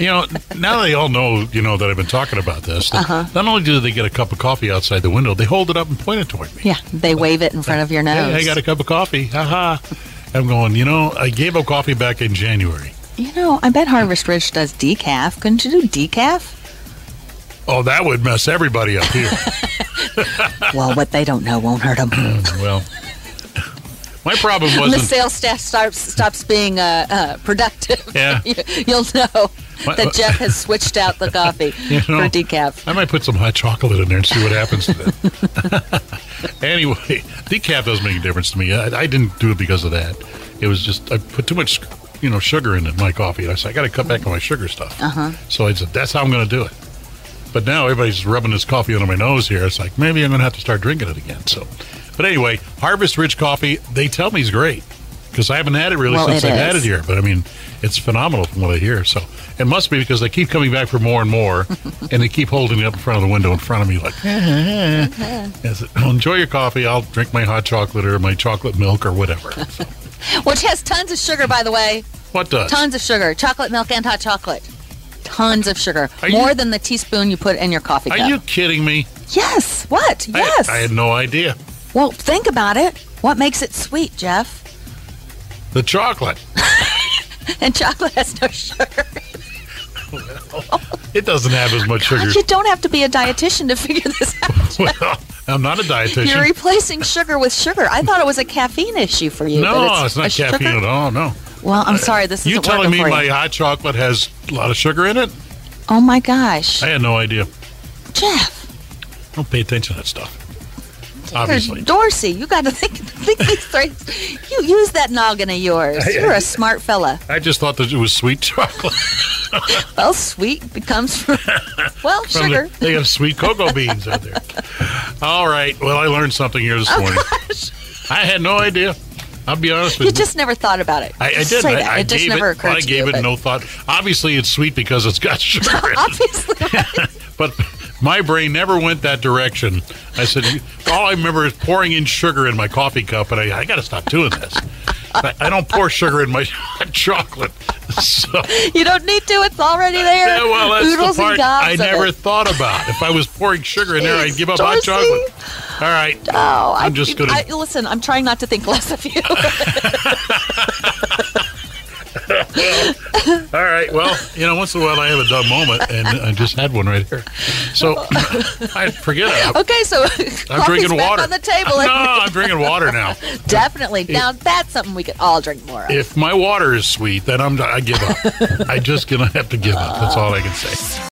now they all know, that I've been talking about this. Not only do they get a cup of coffee outside the window, they hold it up and point it toward me. Yeah, they wave it in front of your nose. Hey, I got a cup of coffee. Ha-ha. I'm going, I gave up coffee back in January. I bet Harvest Ridge does decaf. Couldn't you do decaf? Oh, that would mess everybody up here. Well, what they don't know won't hurt them. Well, my problem wasn't... When the sales staff stops being productive, yeah. You'll know that Jeff has switched out the coffee for decaf. I might put some hot chocolate in there and see what happens to that. Anyway, decaf doesn't make a difference to me. I didn't do it because of that. It was just, I put too much, sugar in my coffee. And I said, I got to cut back on my sugar stuff. So I said, that's how I'm going to do it. But now everybody's rubbing this coffee under my nose here. It's like, maybe I'm going to have to start drinking it again. But anyway, Harvest Ridge coffee, they tell me is great. Because I haven't had it really since I've had it here. But, it's phenomenal from what I hear. So it must be because they keep coming back for more and more. And they keep holding it up in front of the window in front of me like, I said, enjoy your coffee. I'll drink my hot chocolate or my chocolate milk or whatever. Which has tons of sugar, by the way. What does? Tons of sugar. Chocolate milk and hot chocolate. Tons of sugar. More than the teaspoon you put in your coffee cup. Are you kidding me? Yes. What? Yes. I had no idea. Well, think about it. What makes it sweet, Jeff? The chocolate. And chocolate has no sugar. Well, it doesn't have as much sugar. You don't have to be a dietitian to figure this out. Well, I'm not a dietitian. You're replacing sugar with sugar. I thought it was a caffeine issue for you. No, it's not caffeine at all, no. Well, I'm sorry, this isn't working for you. You telling me my hot chocolate has a lot of sugar in it? Oh, my gosh. I had no idea. Jeff. I don't pay attention to that stuff. Obviously. Dorsey, you got to think these things. You use that noggin of yours. You're a smart fella. I just thought that it was sweet chocolate. Well, sweet becomes from sugar. They have sweet cocoa beans out there. All right. Well, I learned something here this morning. Gosh. I had no idea. I'll be honest with you. You just never thought about it. I didn't. It just never occurred to you. I gave it no thought. Obviously, it's sweet because it's got sugar in it. Obviously. Right. But my brain never went that direction. I said, all I remember is pouring in sugar in my coffee cup, and I got to stop doing this. I don't pour sugar in my hot chocolate. So, you don't need to. It's already there. Yeah, well, that's Oodles the part I never it. thought about. If I was pouring sugar in there, I'd give up hot chocolate. All right. Oh, I'm just going to... Listen, I'm trying not to think less of you. All right. Well, once in a while I have a dumb moment, and I just had one right here. So I forget it. Okay, so I'm drinking water on the table. No, I'm drinking water now. Definitely. Now that's something we could all drink more of. If my water is sweet, then I give up. I just gonna have to give up. That's all I can say.